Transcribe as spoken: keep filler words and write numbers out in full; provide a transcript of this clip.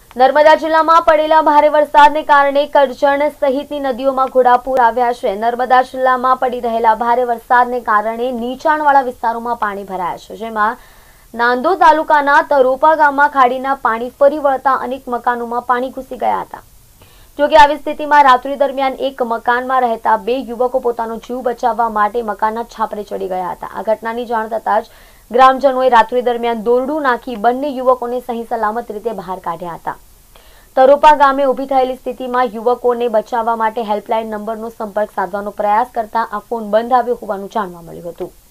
નર્મદા જિલ્લામાં પડેલા ભારે વરસાદને કારણે કરજણ સહિતની નદીઓમાં ઘોડાપૂર આવ્યા છે। નર્મદા જિલ્લામાં પડી રહેલા ભારે વરસાદને કારણે નીચાણવાળા વિસ્તારોમાં પાણી ભરાયા છે, જેમાં નાંદોદ તાલુકાના તરોપા ગામમાં ખાડીના પાણી ફરી વળતા અનેક મકાનોમાં પાણી ઘૂસી ગયા હતા। જોકે આવી સ્થિતિમાં રાત્રિ દરમિયાન એક મકાનમાં રહેતા બે યુવકો પોતાનો જીવ બચાવવા માટે મકાનના છાપરે ચડી ગયા હતા। આ ઘટનાની જાણ થતાં જ ગ્રામજનોએ રાત્રિ દરમિયાન દોરડું નાખી બંને યુવકોને સહી સલામત રીતે બહાર કાઢ્યા હતા। તરોપા ગામે ઊભી થયેલી સ્થિતિમાં યુવકોને બચાવવા માટે હેલ્પલાઇન નંબરનો સંપર્ક સાધવાનો પ્રયાસ કરતા આ ફોન બંધ આવ્યો હોવાનું જાણવા મળ્યું હતું।